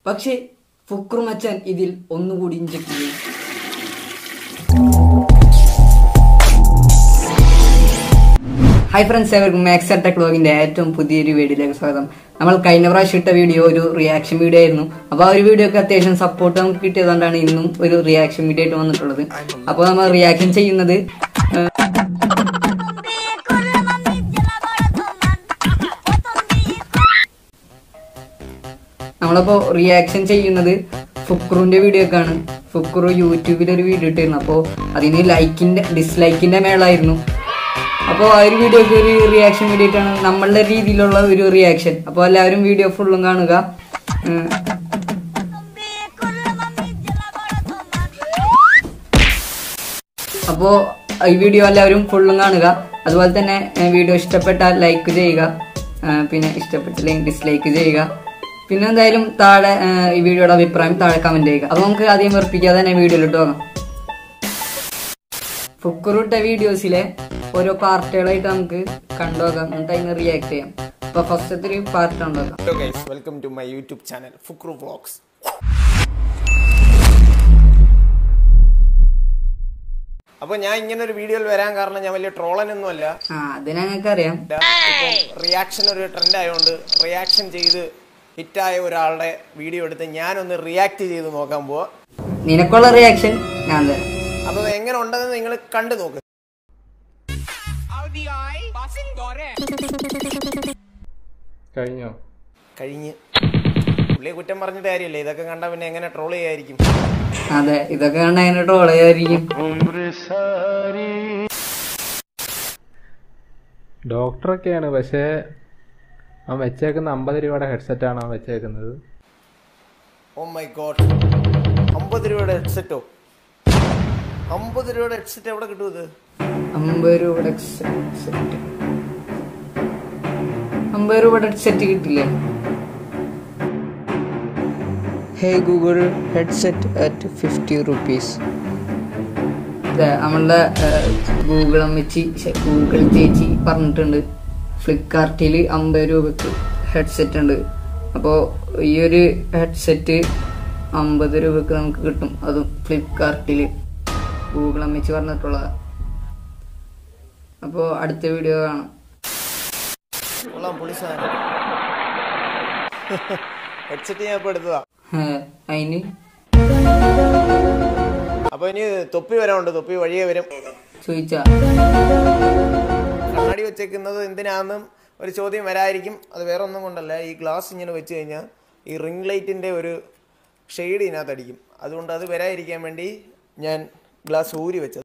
പക്ഷേ ഫുക്രു മച്ചാൻ ഇതിൽ ഒന്നുകൂടി ഇഞ്ചക്ട് ചെയ്യും. ഹായ് ഫ്രണ്ട്സ്, ഏവർക്കും മാക്സ് ടെക് വ്ലോഗിന്റെ ഏറ്റവും പുതിയൊരു വീഡിയോയിലേക്ക് സ്വാഗതം. നമ്മൾ കഴിഞ്ഞ പ്രാവശ്യം ഇട്ട വീഡിയോ ഒരു റിയാക്ഷൻ വീഡിയോ ആയിരുന്നു. അപ്പോൾ ആ ഒരു വീഡിയോ ഒക്കെ അത്യാവശ്യം സപ്പോർട്ട് നമുക്ക് കിട്ടിയതുകൊണ്ടാണ് ഇന്നും ഒരു റിയാക്ഷൻ വീഡിയോ ആയിട്ട് വന്നിട്ടുള്ളത്. അപ്പോൾ നമ്മൾ റിയാക്ഷൻ ചെയ്യുന്നത് ഫുക്രുവിന്റെ വീഡിയോ ഒക്കെ ആണ്. ഫുക്രു യൂട്യൂബിൽ ഒരു വീഡിയോ ഇട്ടിരുന്നു. അപ്പോൾ അതിന് ഡിസ്ലൈക്കിന്റെ മേളായിരുന്നു. അപ്പോൾ ആ ഒരു വീഡിയോക്ക് ഒരു റിയാക്ഷൻ വീഡിയോ ആയിട്ടാണ്, നമ്മളുടെ രീതിയിലുള്ള ഒരു റിയാക്ഷൻ. അപ്പോൾ എല്ലാവരും വീഡിയോ ഫുള്ളും കാണുക. അപ്പോൾ ഈ വീഡിയോ എല്ലാവരും ഫുള്ളും കാണുക. അതുപോലെ തന്നെ വീഡിയോ ഇഷ്ടപ്പെട്ടാൽ ലൈക്ക് ചെയ്യുക, പിന്നെ ഇഷ്ടപ്പെട്ടില്ലെങ്കിൽ ഡിസ്ലൈക്ക് ചെയ്യുക. പിന്നെ എന്തായാലും താഴെ ഈ വീഡിയോയുടെ അഭിപ്രായം താഴെ കമന്റ് ചെയ്യുക. അപ്പോൾ നമുക്ക് ആദ്യം വെറുപ്പിക്കാതെ തന്നെ വീഡിയോയിലോട്ട് പോകാം. ഫുക്രുട്ട വീഡിയോസിലെ ഓരോ പാർട്ടുകളായിട്ട് നമുക്ക് കണ്ടുപോകാം, എന്നിട്ട് അതിന് റിയാക്ട് ചെയ്യാം. അപ്പൊ ഫസ്റ്റത്തെ ഒരു പാർട്ട് കണ്ടുപോകാം. Hello guys, welcome to my YouTube channel Fukru vlogs. അപ്പൊ ഞാൻ ഇങ്ങനെ ഒരു വീഡിയോയിൽ വരാൻ കാരണം ഞാൻ വലിയ ട്രോളനൊന്നും അല്ല. അത് ഞങ്ങൾക്ക് അറിയാം. റിയാക്ഷൻ ഒരു ട്രെൻഡ് ആയതുകൊണ്ട് റിയാക്ഷൻ ചെയ്ത് ഹിറ്റായ ഒരാളുടെ വീഡിയോ എടുത്ത് ഞാനൊന്ന് റിയാക്ട് ചെയ്ത് നോക്കാൻ പോവാ. നിനക്കുള്ള റിയാക്ഷൻ ഞാൻ തരാം. അപ്പൊ എങ്ങനെ ഉണ്ടെന്ന് നിങ്ങൾ കണ്ടു നോക്ക്. കഴിഞ്ഞ് പുള്ളിയെ കുറ്റം പറഞ്ഞിട്ട് കാര്യമില്ല. ഇതൊക്കെ കണ്ടാ പിന്നെ എങ്ങനെ ട്രോൾ ചെയ്യായിരിക്കും? അതെ, ഇതൊക്കെ കണ്ടാ എങ്ങനെ ട്രോൾ ചെയ്യായിരിക്കും? ഡോക്ടറൊക്കെയാണ്, പക്ഷേ അവൻ വെച്ചേക്കുന്ന 50 രൂപയുടെ ഹെഡ്സെറ്റ് ആണ് അവൻ വെച്ചേക്കുന്നത്. ഓ മൈ ഗോഡ്, 50 രൂപയുടെ ഹെഡ്സെറ്റോ? 50 രൂപയുടെ ഹെഡ്സെറ്റ് എവിടെ കിട്ടും? ഇത് 50 രൂപയുടെ ഹെഡ്സെറ്റ് കിട്ടില്ലേ? Hey Google, headset at 50 rupees. നമ്മളുടെ ഗൂഗിൾ ചേച്ചി പറഞ്ഞിട്ടുണ്ട് ഫ്ലിപ്കാർട്ടിൽ 50 രൂപക്ക് ഹെഡ്സെറ്റ് ഉണ്ട്. അപ്പോൾ ഈ ഒരു ഹെഡ്സെറ്റ് 50 രൂപക്ക് നമുക്ക് കിട്ടും. അതും ഫ്ലിപ്കാർട്ടിൽ ഗൂഗിൾ അമ്മച്ചി പറഞ്ഞിട്ടുള്ളതാണ്. അപ്പോൾ അടുത്ത വീഡിയോ കാണാം. ഹെഡ്സെറ്റ് ഞാൻ ഇപ്പൊ എടുത്തതാ. അതിന് അപ്പൊ ഇനി തൊപ്പി വരാനുണ്ട്. തൊപ്പി വഴിയെ വരും. ചോദിച്ചാ കണ്ണാടി വെച്ചേക്കുന്നത് എന്തിനാന്നും ഒരു ചോദ്യം വരായിരിക്കും. അത് വേറെ ഒന്നും കൊണ്ടല്ല, ഈ ഗ്ലാസ് ഇങ്ങനെ വെച്ച് കഴിഞ്ഞാൽ ഈ റിംഗ് ലൈറ്റിന്റെ ഒരു ഷെയ്ഡ് ഇതിനകത്ത് അടിക്കും. അതുകൊണ്ട് അത് വരാതിരിക്കാൻ വേണ്ടി ഞാൻ ഗ്ലാസ് ഊരി വെച്ചത്.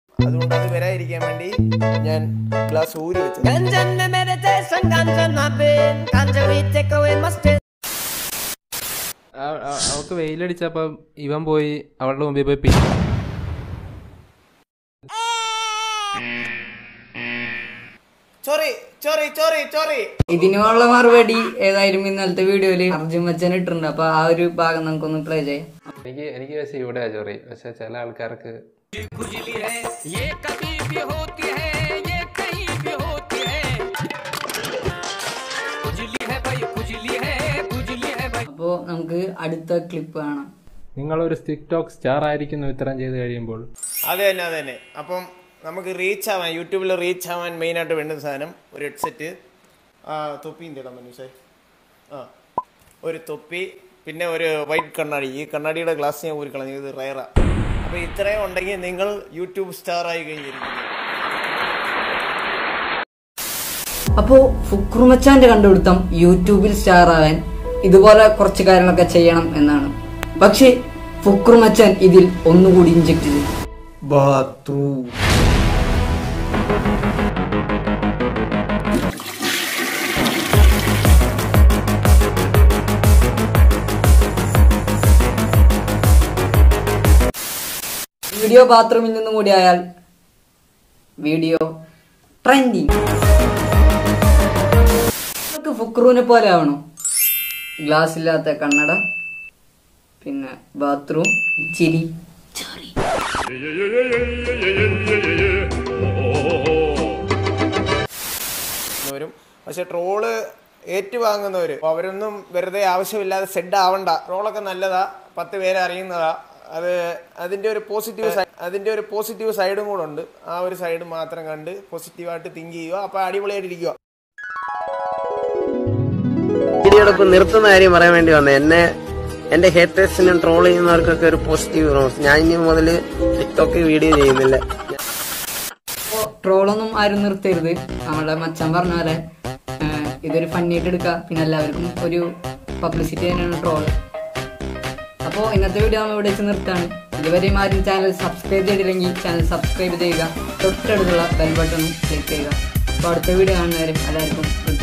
അവൾക്ക് വെയിലടിച്ചപ്പോ ഇവൻ പോയി അവളുടെ മുമ്പിൽ പോയി പിടി. ഇതിനുള്ള മറുപടി ഏതായാലും ഇന്നലത്തെ വീഡിയോയില് അർജുൻ മച്ചൻ ഇട്ടിട്ടുണ്ട്. അപ്പൊ ആ ഒരു ഭാഗം നമുക്കൊന്ന് പ്ലേ ചെയ്യാം. എനിക്ക് പക്ഷെ ഇവിടെ ചൊറി, പക്ഷെ ചില ആൾക്കാർക്ക് അപ്പോ നമുക്ക് അടുത്ത ക്ലിപ്പ് കാണാം. നിങ്ങളൊരു ടിക്ടോക്ക് സ്റ്റാർ ആയിരിക്കുന്നു ഇത്തരം ചെയ്ത് കഴിയുമ്പോൾ. അത് തന്നെ. അപ്പം നമുക്ക് റീച്ച് ആവാൻ, യൂട്യൂബിൽ റീച്ച് ആവാൻ മെയിനായിട്ട് വേണ്ടുന്ന സാധനം ഒരു ഹെഡ്സെറ്റ്, തൊപ്പിൻ്റെ മനസ്സേ, ഒരു തൊപ്പി, പിന്നെ ഒരു വൈറ്റ് കണ്ണാടി. ഈ കണ്ണാടിയുടെ ഗ്ലാസ് ഞാൻ ഊരി കളഞ്ഞു, ഇത് റയറാ. അപ്പോൾ ഇത്രയും ഉണ്ടെങ്കിൽ നിങ്ങൾ യൂട്യൂബ് സ്റ്റാർ ആയി കഴിഞ്ഞിരിക്കും. അപ്പോൾ ഫുക്രു മച്ചാന്റെ കണ്ടുപിടുത്തം യൂട്യൂബിൽ സ്റ്റാർ ആവാൻ ഇതുപോലെ കുറച്ച് കാര്യങ്ങളൊക്കെ ചെയ്യണം എന്നാണ്. പക്ഷേ ഫുക്രു മച്ചാൻ ഇതിൽ ഒന്നുകൂടി ഇഞ്ചക്ട് ചെയ്തു. ബാത്റൂം. വീഡിയോ ബാത്റൂമിൽ നിന്നും കൂടി ആയാൽ വീഡിയോ ട്രെൻഡിങ്. ഫുക്രുവിനെ പോലെ ആവണോ? ഗ്ലാസ് ഇല്ലാത്ത കണ്ണട, പിന്നെ ബാത്റൂം, ചിരി. പക്ഷെ ട്രോള് ഏറ്റുവാങ്ങുന്നവർ അവരൊന്നും വെറുതെ ആവശ്യമില്ലാതെ സെഡ് ആവണ്ട. റോളൊക്കെ നല്ലതാ, 10 പേരെ അറിയുന്നതാ. അത് അതിൻ്റെ ഒരു പോസിറ്റീവ് സൈഡും കൂടെ ഉണ്ട്. ആ ഒരു സൈഡ് മാത്രം കണ്ട് പോസിറ്റീവായിട്ട് തിങ്ക് ചെയ്യുക. അപ്പോൾ അടിപൊളിയായിട്ടിരിക്കുക. വീഡിയോടൊപ്പം നിർത്തുന്ന കാര്യം പറയാൻ വേണ്ടി വന്നത്, എന്റെ ഹേറ്റേഴ്സിനും ട്രോൾ ചെയ്യുന്നവർക്കൊക്കെ ഒരു പോസിറ്റീവ് റോസ്. ഞാൻ ഇനി മുതൽ ടിക്ടോക്ക് വീഡിയോ ചെയ്യുന്നില്ല. ട്രോളൊന്നും ആരും നിർത്തരുത്. നമ്മുടെ മച്ചാൻ പറഞ്ഞ പോലെ ഇതൊരു ഫണ്ണിയായിട്ട് എടുക്കുക. പിന്നെ എല്ലാവർക്കും ഒരു പബ്ലിസിറ്റി തന്നെയാണ് ട്രോള്. അപ്പോൾ ഇന്നത്തെ വീഡിയോ നമ്മൾ ഇവിടെ വെച്ച് നിർത്താണ്. ഇതുവരെയും ആരും ചാനൽ സബ്സ്ക്രൈബ് ചെയ്തില്ലെങ്കിൽ ചാനൽ സബ്സ്ക്രൈബ് ചെയ്യുക. തൊട്ടടുത്തുള്ള ബെൽ ബട്ടണും ക്ലിക്ക് ചെയ്യുക. അപ്പോൾ അടുത്ത വീഡിയോ കാണുന്നവരും എല്ലാവർക്കും